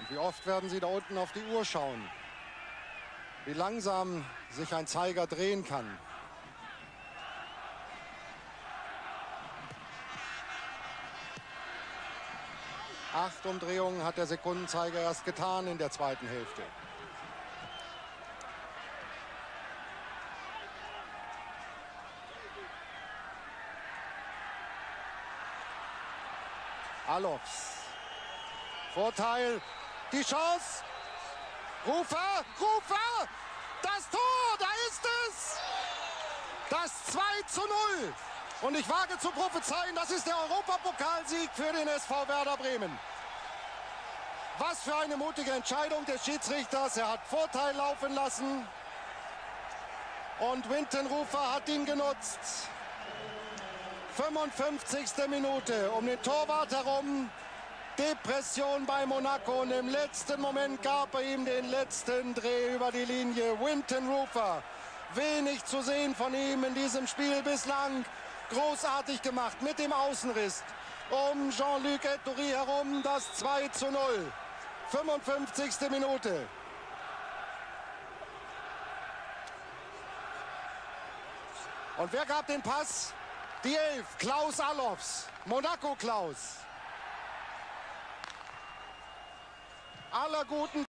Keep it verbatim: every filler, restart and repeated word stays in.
Wie oft werden Sie da unten auf die Uhr schauen? Wie langsam sich ein Zeiger drehen kann. Acht Umdrehungen hat der Sekundenzeiger erst getan in der zweiten Hälfte. Alofs. Vorteil, die Chance. Rufer, Rufer, das Tor, da ist es. Das zwei zu null. Und ich wage zu prophezeien, das ist der Europapokalsieg für den S V Werder Bremen. Was für eine mutige Entscheidung des Schiedsrichters. Er hat Vorteil laufen lassen. Und Winton Rufer hat ihn genutzt. fünfundfünfzigste Minute um den Torwart herum. Depression bei Monaco. Und im letzten Moment gab er ihm den letzten Dreh über die Linie. Winton Rufer. Wenig zu sehen von ihm in diesem Spiel bislang. Großartig gemacht mit dem Außenriss um Jean-Luc Ettori herum. Das zwei zu null. fünfundfünfzigste Minute. Und wer gab den Pass? Die Elf. Klaus Allofs. Monaco Klaus. Aller guten